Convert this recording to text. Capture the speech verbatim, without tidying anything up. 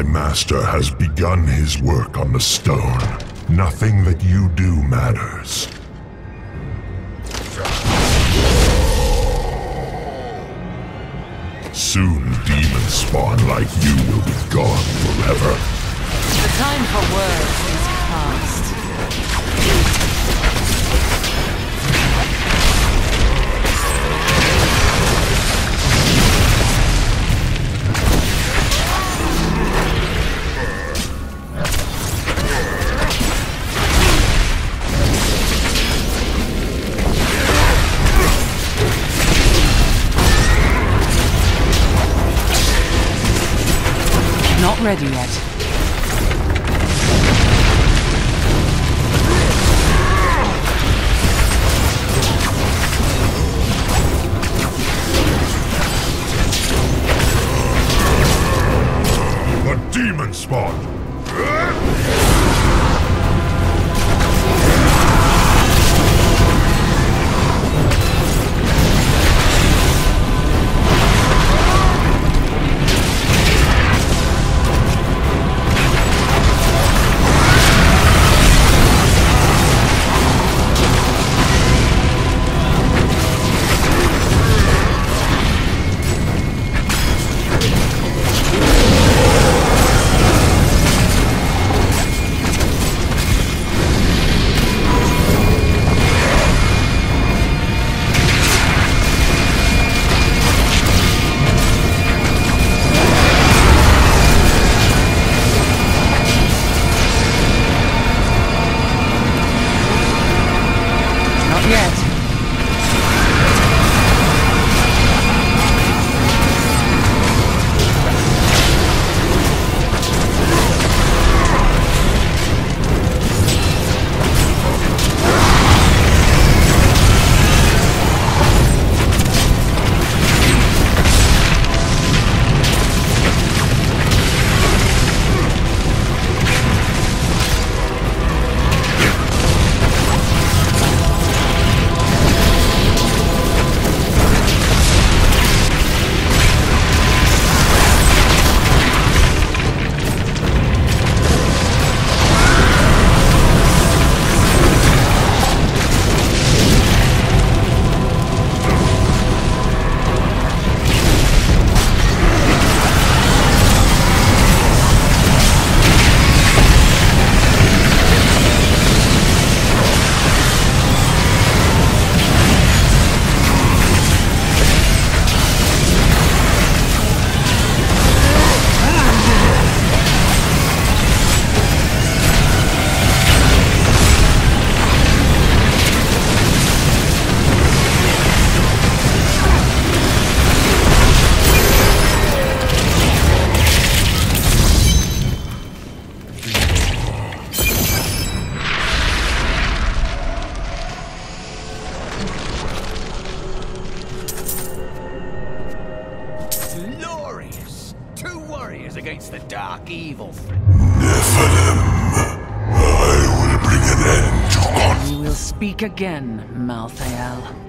My master has begun his work on the stone. Nothing that you do matters. Soon, demon spawn like you will be gone forever. The time for words is past. Not ready yet. The demon spawn! Against the dark evil. Nephilim, I will bring an end to conflict. You will speak again, Malthael.